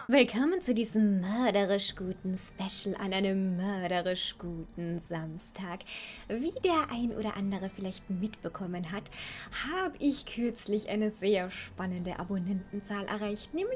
Willkommen zu diesem mörderisch guten Special an einem mörderisch guten Samstag. Wie der ein oder andere vielleicht mitbekommen hat, habe ich kürzlich eine sehr spannende Abonnentenzahl erreicht, nämlich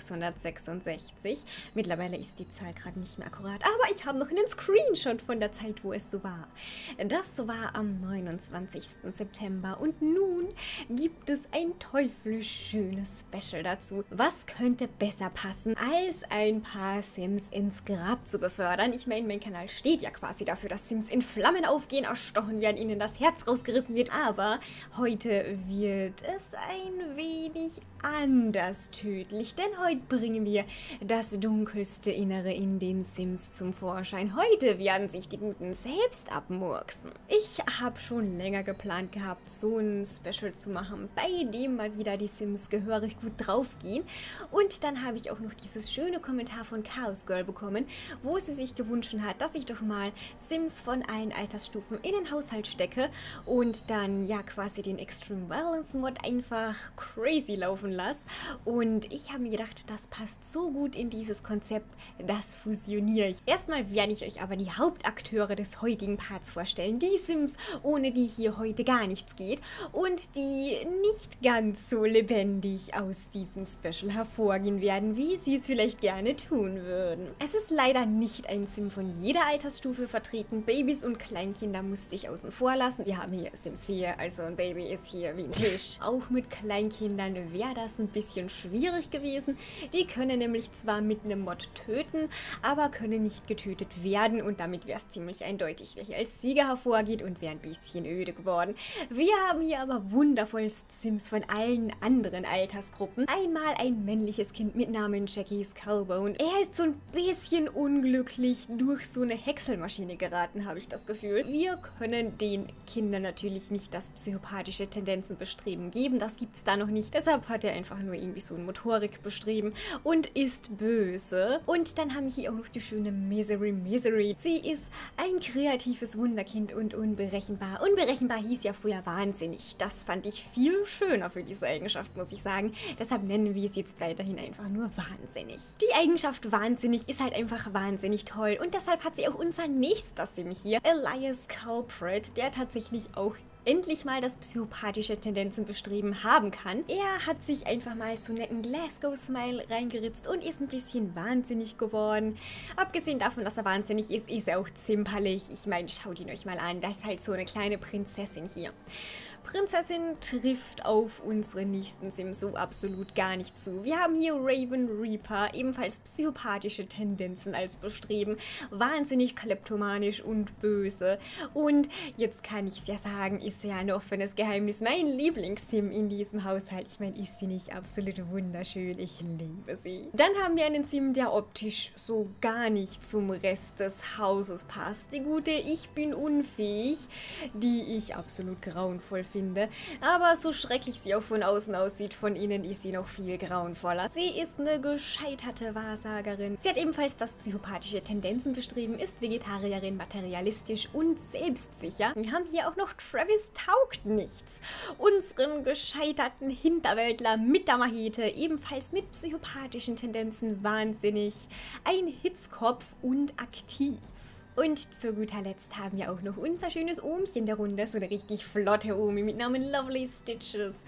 666. Mittlerweile ist die Zahl gerade nicht mehr akkurat, aber ich habe noch einen Screenshot von der Zeit, wo es so war. Das war am 29. September und nun gibt es ein teuflisch schönes Special dazu. Was könnte besser passen, als ein paar Sims ins Grab zu befördern? Ich meine, mein Kanal steht ja quasi dafür, dass Sims in Flammen aufgehen, erstochen werden, ihnen das Herz rausgerissen wird. Aber heute wird es ein wenig anders tödlich, denn heute bringen wir das dunkelste Innere in den Sims zum Vorschein. Heute werden sich die Guten selbst abmurksen. Ich habe schon länger geplant gehabt, so ein Special zu machen, bei dem mal wieder die Sims gehörig gut draufgehen. Und dann habe ich auch noch dieses schöne Kommentar von Chaos Girl bekommen, wo sie sich gewünscht hat, dass ich doch mal Sims von allen Altersstufen in den Haushalt stecke und dann ja quasi den Extreme Violence Mod einfach crazy laufen lasse. Und ich habe mir gedacht, das passt so gut in dieses Konzept, das fusioniere ich. Erstmal werde ich euch aber die Hauptakteure des heutigen Parts vorstellen, die Sims, ohne die hier heute gar nichts geht und die nicht ganz so lebendig aus diesem Special hervorgehen werden, wie sie es vielleicht gerne tun würden. Es ist leider nicht ein Sim von jeder Altersstufe vertreten. Babys und Kleinkinder musste ich außen vor lassen. Wir haben hier Sims 4, also ein Baby ist hier wie ein Tisch. Auch mit Kleinkindern wäre das ein bisschen schwierig gewesen. Die können nämlich zwar mit einem Mod töten, aber können nicht getötet werden und damit wäre es ziemlich eindeutig, wer hier als Sieger hervorgeht und wäre ein bisschen öde geworden. Wir haben hier aber wundervolle Sims von allen anderen Altersgruppen. Einmal ein männliches Kind mit Namen Jackie Skullbone. Er ist so ein bisschen unglücklich durch so eine Häckselmaschine geraten, habe ich das Gefühl. Wir können den Kindern natürlich nicht das psychopathische Tendenzenbestreben geben, das gibt es da noch nicht. Deshalb hat er einfach nur irgendwie so ein Motorikbestreben und ist böse. Und dann haben wir hier auch noch die schöne Misery. Sie ist ein kreatives Wunderkind und unberechenbar. Unberechenbar hieß ja früher wahnsinnig. Das fand ich viel schöner für diese Eigenschaft, muss ich sagen. Deshalb nennen wir es jetzt weiterhin einfach nur wahnsinnig. Die Eigenschaft wahnsinnig ist halt einfach wahnsinnig toll und deshalb hat sie auch unser nächster Sim hier, Elias Culprit, der tatsächlich auch endlich mal das psychopathische Tendenzenbestreben haben kann. Er hat sich einfach mal so einen netten Glasgow-Smile reingeritzt und ist ein bisschen wahnsinnig geworden. Abgesehen davon, dass er wahnsinnig ist, ist er auch zimperlich. Ich meine, schaut ihn euch mal an. Das ist halt so eine kleine Prinzessin hier. Prinzessin trifft auf unsere nächsten Sims so absolut gar nicht zu. Wir haben hier Raven Reaper, ebenfalls psychopathische Tendenzen als Bestreben, wahnsinnig kleptomanisch und böse. Und jetzt kann ich es ja sagen, ist ja ein offenes Geheimnis mein Lieblingssim in diesem Haushalt. Ich meine, ist sie nicht absolut wunderschön? Ich liebe sie. Dann haben wir einen Sim, der optisch so gar nicht zum Rest des Hauses passt. Die gute Ich bin unfähig, die ich absolut grauenvoll finde. Aber so schrecklich sie auch von außen aussieht, von innen ist sie noch viel grauenvoller. Sie ist eine gescheiterte Wahrsagerin. Sie hat ebenfalls das psychopathische Tendenzenbestreben, ist Vegetarierin, materialistisch und selbstsicher. Wir haben hier auch noch Travis taugt nichts. Unseren gescheiterten Hinterwäldler mit der Machete, ebenfalls mit psychopathischen Tendenzen, wahnsinnig, ein Hitzkopf und aktiv. Und zu guter Letzt haben wir auch noch unser schönes Ohmchen der Runde, so eine richtig flotte Omi mit Namen Lovely Stitches.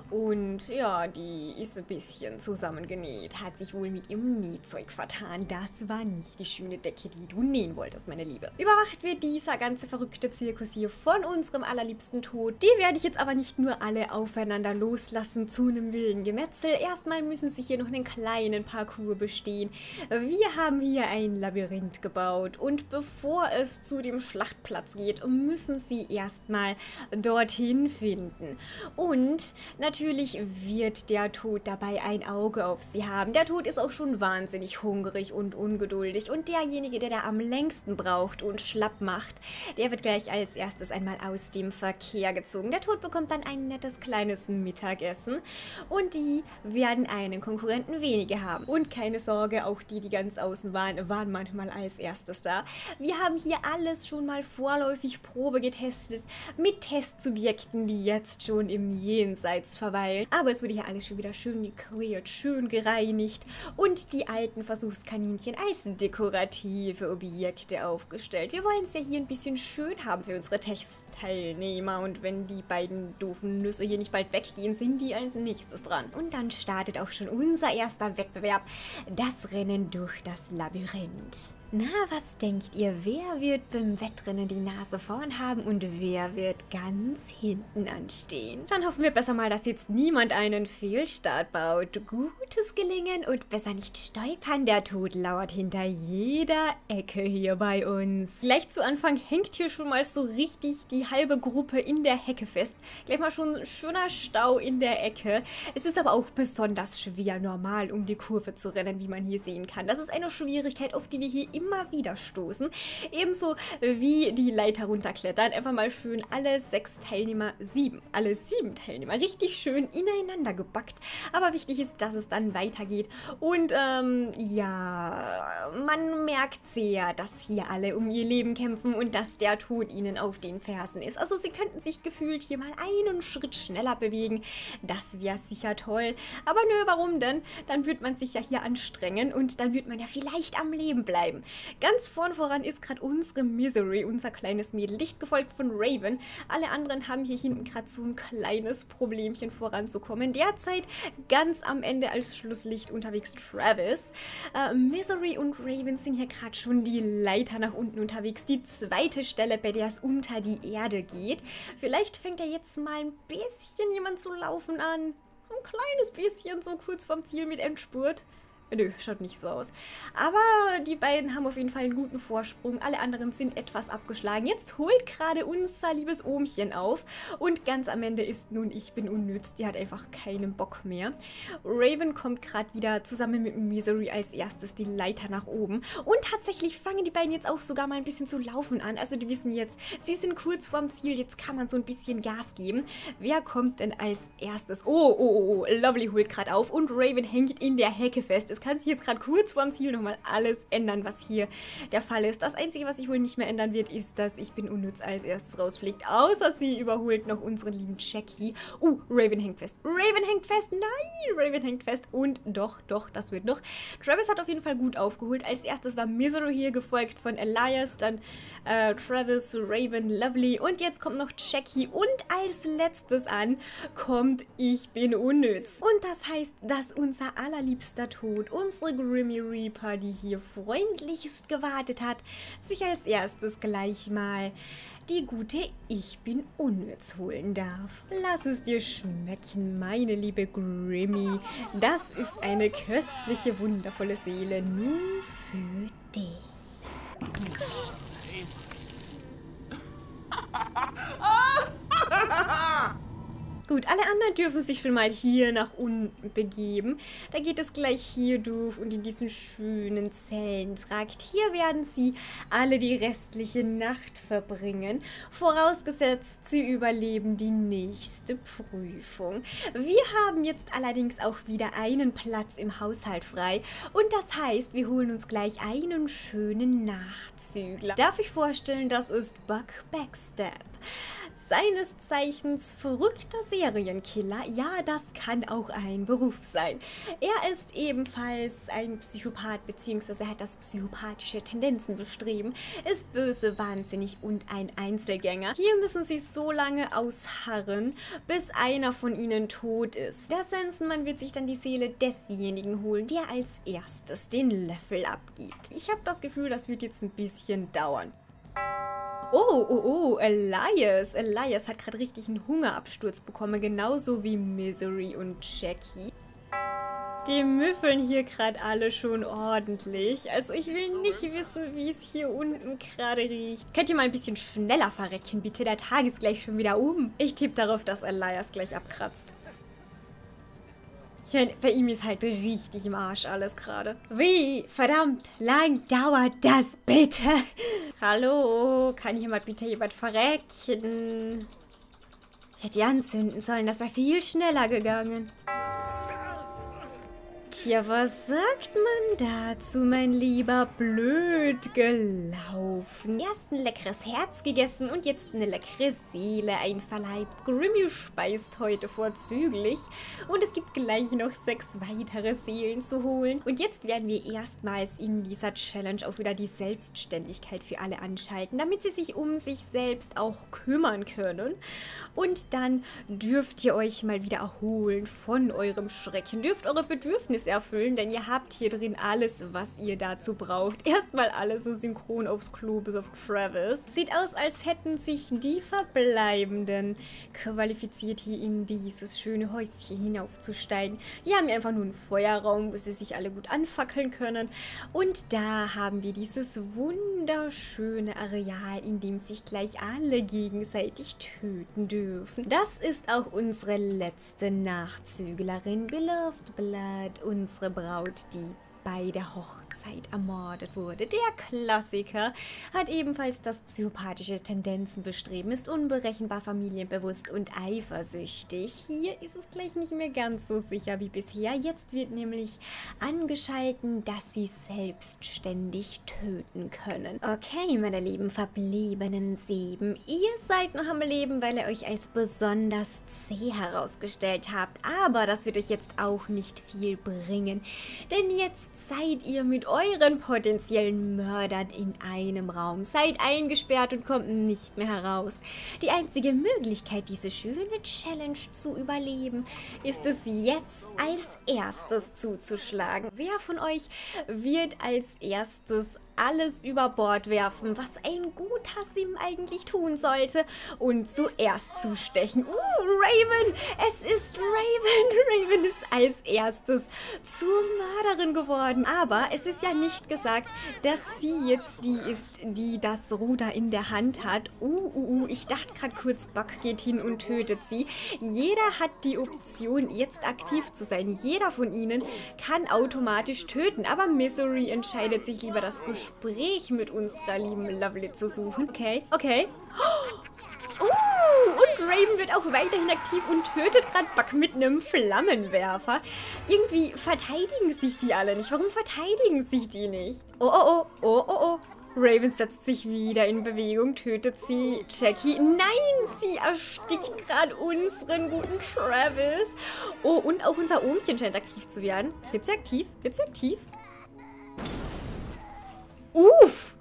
Und ja, die ist ein bisschen zusammengenäht, hat sich wohl mit ihrem Nähzeug vertan. Das war nicht die schöne Decke, die du nähen wolltest, meine Liebe. Überwacht wird dieser ganze verrückte Zirkus hier von unserem allerliebsten Tod. Die werde ich jetzt aber nicht nur alle aufeinander loslassen zu einem wilden Gemetzel. Erstmal müssen sie hier noch einen kleinen Parcours bestehen. Wir haben hier ein Labyrinth gebaut und bevor es zu dem Schlachtplatz geht, müssen sie erstmal dorthin finden. Und natürlich wird der Tod dabei ein Auge auf sie haben. Der Tod ist auch schon wahnsinnig hungrig und ungeduldig und derjenige, der da am längsten braucht und schlapp macht, der wird gleich als erstes einmal aus dem Verkehr gezogen. Der Tod bekommt dann ein nettes kleines Mittagessen und die werden einen Konkurrenten weniger haben. Und keine Sorge, auch die, die ganz außen waren, waren manchmal als erstes da. Wir haben hier alles schon mal vorläufig Probe getestet, mit Testsubjekten, die jetzt schon im Jenseits verweilen. Aber es wurde hier alles schon wieder schön geklärt, schön gereinigt und die alten Versuchskaninchen als dekorative Objekte aufgestellt. Wir wollen es ja hier ein bisschen schön haben für unsere Testteilnehmer und wenn die beiden doofen Nüsse hier nicht bald weggehen, sind die als nächstes dran. Und dann startet auch schon unser erster Wettbewerb, das Rennen durch das Labyrinth. Na, was denkt ihr, wer wird beim Wettrennen die Nase vorn haben und wer wird ganz hinten anstehen? Dann hoffen wir besser mal, dass jetzt niemand einen Fehlstart baut. Gutes Gelingen und besser nicht stolpern, der Tod lauert hinter jeder Ecke hier bei uns. Gleich zu Anfang hängt hier schon mal so richtig die halbe Gruppe in der Hecke fest. Gleich mal schon ein schöner Stau in der Ecke. Es ist aber auch besonders schwer, normal um die Kurve zu rennen, wie man hier sehen kann. Das ist eine Schwierigkeit, auf die wir hier immer wieder stoßen. Ebenso wie die Leiter runterklettern. Einfach mal schön alle alle sieben Teilnehmer richtig schön ineinander gebackt. Aber wichtig ist, dass es dann weitergeht. Und ja, man merkt sehr, dass hier alle um ihr Leben kämpfen und dass der Tod ihnen auf den Fersen ist. Also sie könnten sich gefühlt hier mal einen Schritt schneller bewegen. Das wäre sicher toll. Aber nö, warum denn? Dann wird man sich ja hier anstrengen und dann wird man ja vielleicht am Leben bleiben. Ganz voran ist gerade unsere Misery, unser kleines Mädel, dicht gefolgt von Raven. Alle anderen haben hier hinten gerade so ein kleines Problemchen voranzukommen. Derzeit ganz am Ende als Schlusslicht unterwegs Travis. Misery und Raven sind hier gerade schon die Leiter nach unten unterwegs. Die zweite Stelle, bei der es unter die Erde geht. Vielleicht fängt ja jetzt mal ein bisschen jemand zu laufen an. So ein kleines bisschen, so kurz vorm Ziel mit Endspurt. Nö, schaut nicht so aus. Aber die beiden haben auf jeden Fall einen guten Vorsprung. Alle anderen sind etwas abgeschlagen. Jetzt holt gerade unser liebes Ohmchen auf. Und ganz am Ende ist nun Ich bin unnütz. Die hat einfach keinen Bock mehr. Raven kommt gerade wieder zusammen mit Misery als erstes die Leiter nach oben. Und tatsächlich fangen die beiden jetzt auch sogar mal ein bisschen zu laufen an. Also die wissen jetzt, sie sind kurz vorm Ziel. Jetzt kann man so ein bisschen Gas geben. Wer kommt denn als erstes? Oh, Lovely holt gerade auf. Und Raven hängt in der Hecke fest. Es kann sich jetzt gerade kurz vor dem Ziel nochmal alles ändern, was hier der Fall ist. Das Einzige, was sich wohl nicht mehr ändern wird, ist, dass Ich bin unnütz als erstes rausfliegt. Außer sie überholt noch unseren lieben Jackie. Raven hängt fest. Raven hängt fest. Nein, Raven hängt fest. Und doch, das wird noch. Travis hat auf jeden Fall gut aufgeholt. Als erstes war Misery hier, gefolgt von Elias, dann Travis, Raven, Lovely und jetzt kommt noch Jackie und als letztes an kommt Ich bin unnütz. Und das heißt, dass unser allerliebster Tod, unsere Grimmy Reaper, die hier freundlichst gewartet hat, sich als erstes gleich mal die gute Ich bin unnütz holen darf. Lass es dir schmecken, meine liebe Grimmy. Das ist eine köstliche, wundervolle Seele nur für dich. Gut, alle anderen dürfen sich schon mal hier nach unten begeben. Da geht es gleich hier durch und in diesen schönen Zellentrakt. Hier werden sie alle die restliche Nacht verbringen. Vorausgesetzt, sie überleben die nächste Prüfung. Wir haben jetzt allerdings auch wieder einen Platz im Haushalt frei. Und das heißt, wir holen uns gleich einen schönen Nachzügler. Darf ich vorstellen, das ist Buck Backstab. Seines Zeichens verrückter Serienkiller, ja, das kann auch ein Beruf sein. Er ist ebenfalls ein Psychopath, beziehungsweise hat das psychopathische Tendenzen bestreben, ist böse, wahnsinnig und ein Einzelgänger. Hier müssen sie so lange ausharren, bis einer von ihnen tot ist. Der Sensenmann wird sich dann die Seele desjenigen holen, der als erstes den Löffel abgibt. Ich habe das Gefühl, das wird jetzt ein bisschen dauern. Elias. Elias hat gerade richtig einen Hungerabsturz bekommen, genauso wie Misery und Jackie. Die müffeln hier gerade alle schon ordentlich. Also ich will nicht wissen, wie es hier unten gerade riecht. Könnt ihr mal ein bisschen schneller verrecken, bitte? Der Tag ist gleich schon wieder um. Ich tippe darauf, dass Elias gleich abkratzt. Ich meine, bei ihm ist halt richtig im Arsch alles gerade. Wie verdammt lang dauert das bitte? Hallo, kann hier mal bitte jemand verrecken? Ich hätte die anzünden sollen, das wäre viel schneller gegangen. Tja, was sagt man dazu, mein Lieber? Blöd gelaufen. Erst ein leckeres Herz gegessen und jetzt eine leckere Seele einverleibt. Grimmy speist heute vorzüglich und es gibt gleich noch 6 weitere Seelen zu holen. Und jetzt werden wir erstmals in dieser Challenge auch wieder die Selbstständigkeit für alle anschalten, damit sie sich um sich selbst auch kümmern können. Und dann dürft ihr euch mal wieder erholen von eurem Schrecken, dürft eure Bedürfnisse erfüllen, denn ihr habt hier drin alles, was ihr dazu braucht. Erstmal alle so synchron aufs Klo, bis auf Travis. Sieht aus, als hätten sich die Verbleibenden qualifiziert, hier in dieses schöne Häuschen hinaufzusteigen. Die haben hier einfach nur einen Feuerraum, wo sie sich alle gut anfackeln können. Und da haben wir dieses wunderschöne Areal, in dem sich gleich alle gegenseitig töten dürfen. Das ist auch unsere letzte Nachzüglerin, Beloved Blood, unsere Braut, die bei der Hochzeit ermordet wurde. Der Klassiker hat ebenfalls das psychopathische Tendenzen bestreben, ist unberechenbar, familienbewusst und eifersüchtig. Hier ist es gleich nicht mehr ganz so sicher wie bisher. Jetzt wird nämlich angeschalten, dass sie selbstständig töten können. Okay, meine lieben verbliebenen 7, ihr seid noch am Leben, weil ihr euch als besonders zäh herausgestellt habt. Aber das wird euch jetzt auch nicht viel bringen, denn jetzt seid ihr mit euren potenziellen Mördern in einem Raum. Seid eingesperrt und kommt nicht mehr heraus. Die einzige Möglichkeit, diese schöne Challenge zu überleben, ist es jetzt als erstes zuzuschlagen. Wer von euch wird als erstes alles über Bord werfen, was ein guter Sim eigentlich tun sollte, und zuerst zustechen? Raven! Es ist Raven! Raven ist als erstes zur Mörderin geworden. Aber es ist ja nicht gesagt, dass sie jetzt die ist, die das Ruder in der Hand hat. Ich dachte gerade kurz, Buck geht hin und tötet sie. Jeder hat die Option, jetzt aktiv zu sein. Jeder von ihnen kann automatisch töten. Aber Misery entscheidet sich lieber, das Gespräch mit unserer lieben Lovely zu suchen. Okay. Und Raven wird auch weiterhin aktiv und tötet gerade Buck mit einem Flammenwerfer. Irgendwie verteidigen sich die alle nicht. Warum verteidigen sich die nicht? Oh. Raven setzt sich wieder in Bewegung, tötet sie. Jackie, nein, sie erstickt gerade unseren guten Travis. Oh, und auch unser Ohmchen scheint aktiv zu werden. Wird sie aktiv? Uff.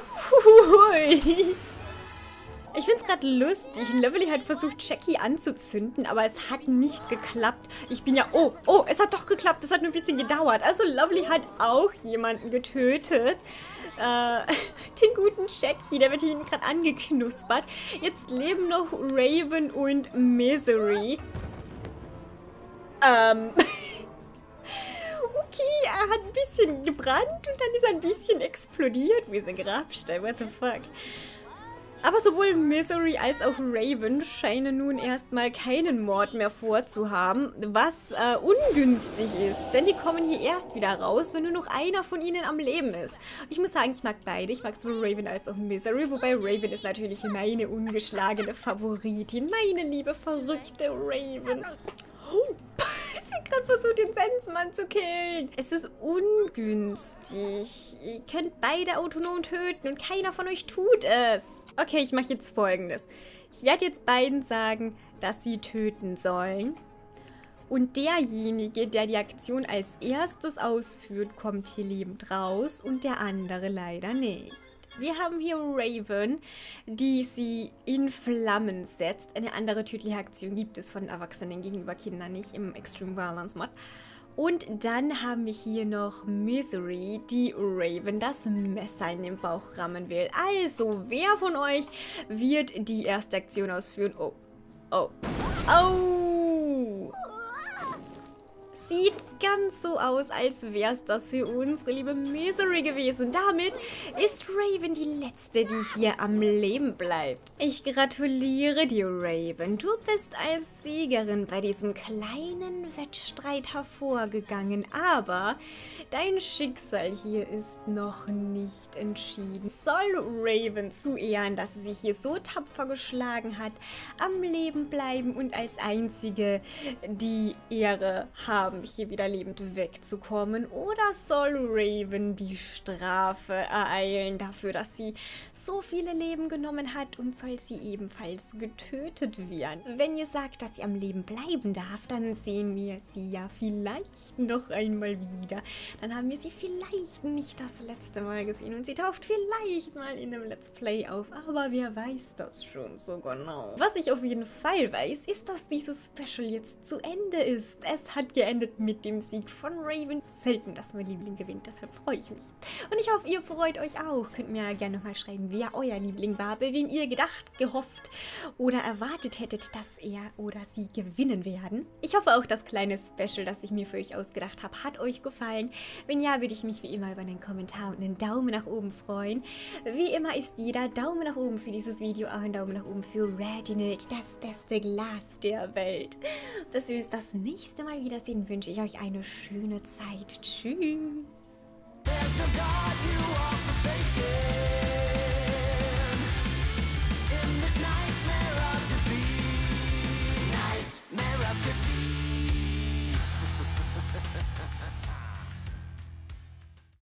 Ich finde es gerade lustig. Lovely hat versucht, Jackie anzuzünden, aber es hat nicht geklappt. Ich bin ja... Oh, es hat doch geklappt. Es hat nur ein bisschen gedauert. Also Lovely hat auch jemanden getötet. Den guten Jackie, der wird hier gerade angeknuspert. Jetzt leben noch Raven und Misery. Okay, er hat ein bisschen gebrannt und dann ist er ein bisschen explodiert. Wie so ein Grabstein, what the fuck. Aber sowohl Misery als auch Raven scheinen nun erstmal keinen Mord mehr vorzuhaben, was ungünstig ist. Denn die kommen hier erst wieder raus, wenn nur noch einer von ihnen am Leben ist. Ich muss sagen, ich mag beide. Ich mag sowohl Raven als auch Misery, wobei Raven ist natürlich meine ungeschlagene Favoritin. Meine liebe, verrückte Raven. Sie hat gerade versucht, den Sensmann zu killen. Es ist ungünstig. Ihr könnt beide autonom töten und keiner von euch tut es. Okay, ich mache jetzt Folgendes. Ich werde jetzt beiden sagen, dass sie töten sollen. Und derjenige, der die Aktion als erstes ausführt, kommt hier lebend raus und der andere leider nicht. Wir haben hier Raven, die sie in Flammen setzt. Eine andere tödliche Aktion gibt es von Erwachsenen gegenüber Kindern nicht im Extreme Violence Mod. Und dann haben wir hier noch Misery, die Raven das Messer in den Bauch rammen will. Also, wer von euch wird die erste Aktion ausführen? Oh. Sieht ganz so aus, als wäre es das für unsere liebe Misery gewesen. Damit ist Raven die Letzte, die hier am Leben bleibt. Ich gratuliere dir, Raven. Du bist als Siegerin bei diesem kleinen Wettstreit hervorgegangen. Aber dein Schicksal hier ist noch nicht entschieden. Soll Raven zu Ehren, dass sie sich hier so tapfer geschlagen hat, am Leben bleiben und als einzige die Ehre haben, hier wieder lebend wegzukommen, oder soll Raven die Strafe ereilen dafür, dass sie so viele Leben genommen hat, und soll sie ebenfalls getötet werden? Wenn ihr sagt, dass sie am Leben bleiben darf, dann sehen wir sie ja vielleicht noch einmal wieder. Dann haben wir sie vielleicht nicht das letzte Mal gesehen und sie taucht vielleicht mal in einem Let's Play auf, aber wer weiß das schon so genau. Was ich auf jeden Fall weiß, ist, dass dieses Special jetzt zu Ende ist. Es hat geendet mit dem Sieg von Raven. Selten, dass mein Liebling gewinnt, deshalb freue ich mich. Und ich hoffe, ihr freut euch auch. Könnt mir ja gerne mal schreiben, wer euer Liebling war, bei wem ihr gedacht, gehofft oder erwartet hättet, dass er oder sie gewinnen werden. Ich hoffe auch, das kleine Special, das ich mir für euch ausgedacht habe, hat euch gefallen. Wenn ja, würde ich mich wie immer über einen Kommentar und einen Daumen nach oben freuen. Wie immer ist jeder Daumen nach oben für dieses Video auch ein Daumen nach oben für Reginald, das beste Glas der Welt. Bis wir uns das nächste Mal wiedersehen, wünsche ich euch eine schöne Zeit. Tschüss.